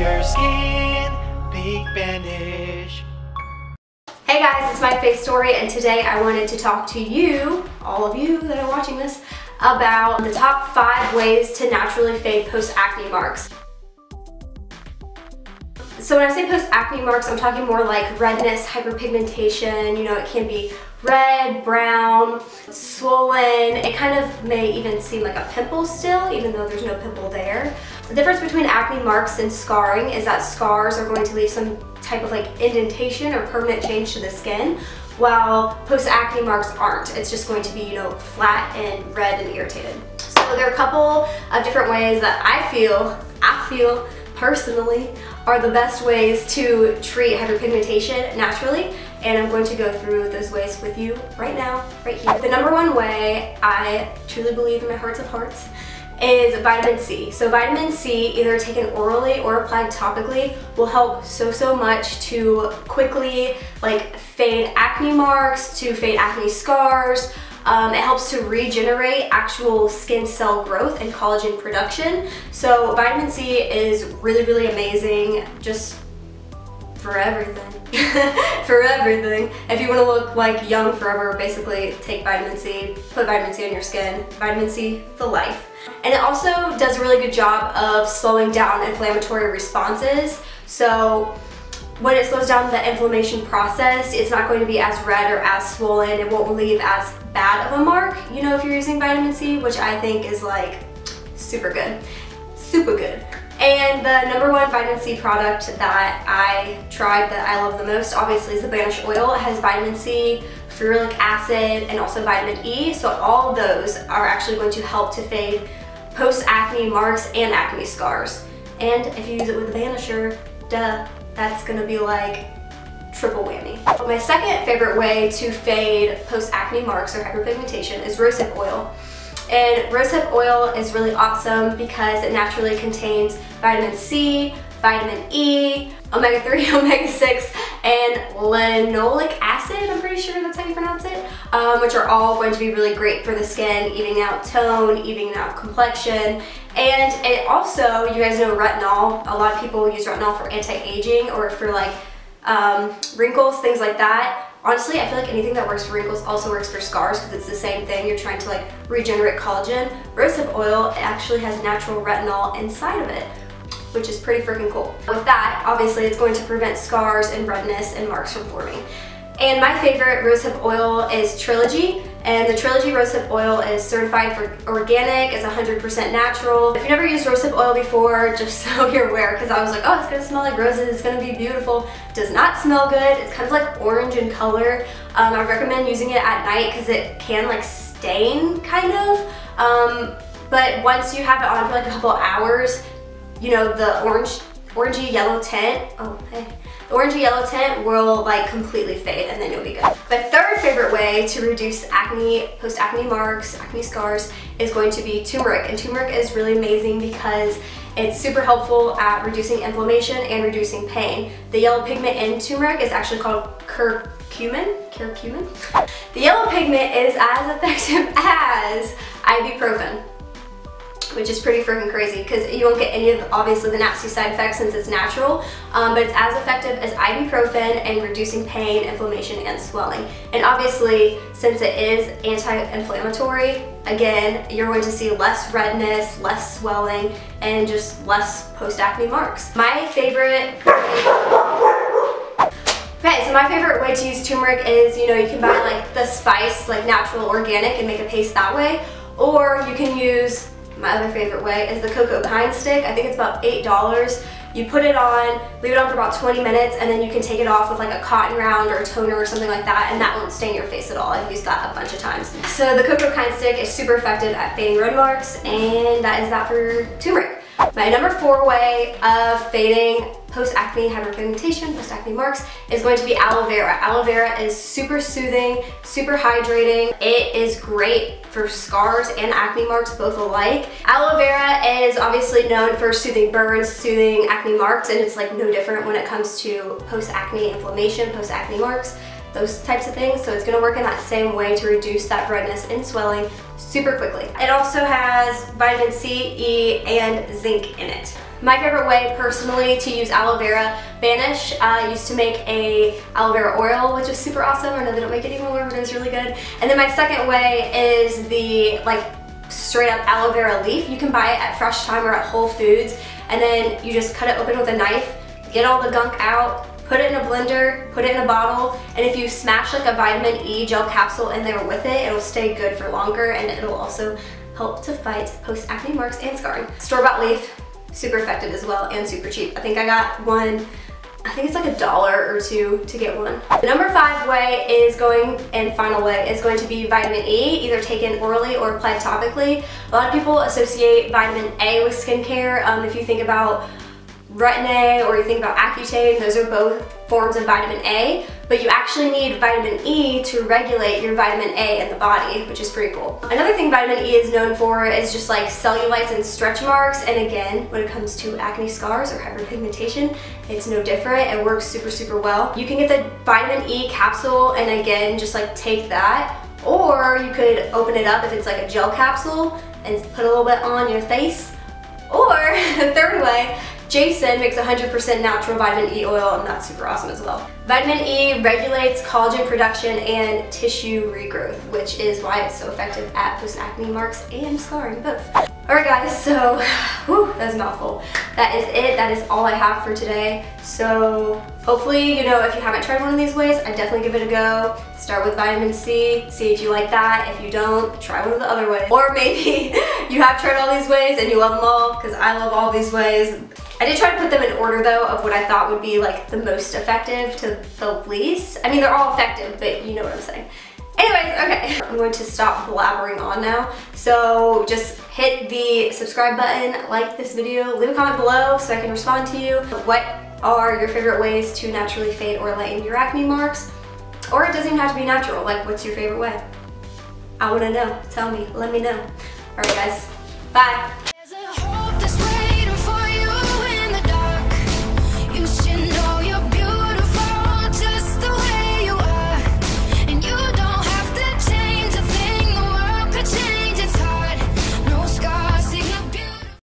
your skin, Big Banish. Hey guys, it's my face story, and today I wanted to talk to you, all of you that are watching this, about the top 5 ways to naturally fade post-acne marks. So when I say post-acne marks, I'm talking more like redness, hyperpigmentation. You know, it can be red, brown, swollen. It kind of may even seem like a pimple still, even though there's no pimple there. The difference between acne marks and scarring is that scars are going to leave some type of like indentation or permanent change to the skin, while post-acne marks aren't. It's just going to be, you know, flat and red and irritated. So there are a couple of different ways that I feel personally are the best ways to treat hyperpigmentation naturally, and I'm going to go through those ways with you right now, right here. The number one way, I truly believe in my hearts of hearts, is vitamin C. So vitamin C, either taken orally or applied topically, will help so much to quickly like fade acne marks, to fade acne scars. It helps to regenerate actual skin cell growth and collagen production. So vitamin C is really amazing just for everything. For everything. If you want to look like young forever, basically take vitamin C, put vitamin C on your skin. Vitamin C for life. And it also does a really good job of slowing down inflammatory responses. So when it slows down the inflammation process, it's not going to be as red or as swollen. It won't leave as bad of a mark, you know, if you're using vitamin C, which I think is like super good. Super good. And the number one vitamin C product that I tried that I love the most, obviously, is the Banish Oil. It has vitamin C, ferulic acid, and also vitamin E. So all of those are actually going to help to fade post-acne marks and acne scars. And if you use it with the Banisher, duh, that's gonna be like triple whammy. My second favorite way to fade post-acne marks or hyperpigmentation is Rosehip Oil. And Rosehip Oil is really awesome because it naturally contains vitamin C, vitamin E, omega-3, omega-6, and linoleic acid, I'm pretty sure that's how you pronounce it, which are all going to be really great for the skin, evening out tone, evening out complexion. And it also, you guys know retinol, a lot of people use retinol for anti-aging or for like wrinkles, things like that. Honestly, I feel like anything that works for wrinkles also works for scars because it's the same thing. You're trying to like regenerate collagen. Rosehip oil actually has natural retinol inside of it, which is pretty freaking cool. With that, obviously, it's going to prevent scars and redness and marks from forming. And my favorite rosehip oil is Trilogy, and the Trilogy rosehip oil is certified for organic, it's 100% natural. If you've never used rosehip oil before, just so you're aware, because I was like, oh, it's gonna smell like roses, it's gonna be beautiful. It does not smell good, it's kind of like orange in color. I recommend using it at night because it can like stain, kind of. But once you have it on for like a couple hours, you know, the orangey yellow tint, the orangey yellow tint will like completely fade and then you'll be good. My third favorite way to reduce acne, post-acne marks, acne scars is going to be turmeric. And turmeric is really amazing because it's super helpful at reducing inflammation and reducing pain. The yellow pigment in turmeric is actually called curcumin. The yellow pigment is as effective as ibuprofen, which is pretty freaking crazy because you won't get any of, obviously, the nasty side effects since it's natural, but it's as effective as ibuprofen in reducing pain, inflammation, and swelling. And obviously, since it is anti-inflammatory, again, you're going to see less redness, less swelling, and just less post-acne marks. My favorite way to use turmeric is, you know, you can buy like the spice, like natural organic, and make a paste that way, or you can use, my other favorite way is the Cocokind stick. I think it's about $8. You put it on, leave it on for about 20 minutes, and then you can take it off with like a cotton round or a toner or something like that, and that won't stain your face at all. I've used that a bunch of times. So the Cocokind stick is super effective at fading red marks, and that is that for turmeric. My number 4 way of fading post-acne hyperpigmentation, post-acne marks, is going to be aloe vera. Aloe vera is super soothing, super hydrating. It is great for scars and acne marks both alike. Aloe vera is obviously known for soothing burns, soothing acne marks, and it's like no different when it comes to post-acne inflammation, post-acne marks, those types of things. So it's gonna work in that same way to reduce that redness and swelling super quickly. It also has vitamin C, E, and zinc in it. My favorite way personally to use aloe vera, Banish used to make a aloe vera oil, which is super awesome. I know they don't make it anymore, but it was really good. And then my second way is the straight up aloe vera leaf. You can buy it at Fresh Thyme or at Whole Foods, and then you just cut it open with a knife, get all the gunk out, put it in a blender, put it in a bottle, and if you smash like a vitamin E gel capsule in there with it, it'll stay good for longer, and it'll also help to fight post-acne marks and scarring. Store-bought leaf, super effective as well and super cheap. I think I got one, I think it's like $1 or $2 to get one. The number 5 way is final way is going to be vitamin E, either taken orally or applied topically. A lot of people associate vitamin A with skincare. If you think about Retin-A or you think about Accutane, those are both forms of vitamin A, but you actually need vitamin E to regulate your vitamin A in the body, which is pretty cool. Another thing vitamin E is known for is just like cellulites and stretch marks, and again, when it comes to acne scars or hyperpigmentation, it's no different. It works super, super well. You can get the vitamin E capsule and again, just like take that, or you could open it up if it's like a gel capsule and put a little bit on your face. Or the third way, Jason makes 100% natural vitamin E oil, and that's super awesome as well. Vitamin E regulates collagen production and tissue regrowth, which is why it's so effective at post-acne marks and scarring both. Alright guys, so whew, that was a mouthful. That is it. That is all I have for today. So hopefully, you know, if you haven't tried one of these ways, I definitely give it a go. Start with vitamin C, see if you like that. If you don't, try one of the other ways. Or maybe you have tried all these ways and you love them all, because I love all these ways. I did try to put them in order though of what I thought would be like the most effective to the least. I mean, they're all effective, but you know what I'm saying. Anyways, okay, I'm going to stop blabbering on now. So just hit the subscribe button, like this video, leave a comment below so I can respond to you. What are your favorite ways to naturally fade or lighten your acne marks? Or it doesn't even have to be natural, like what's your favorite way? I wanna know, tell me, let me know. Alright guys, bye.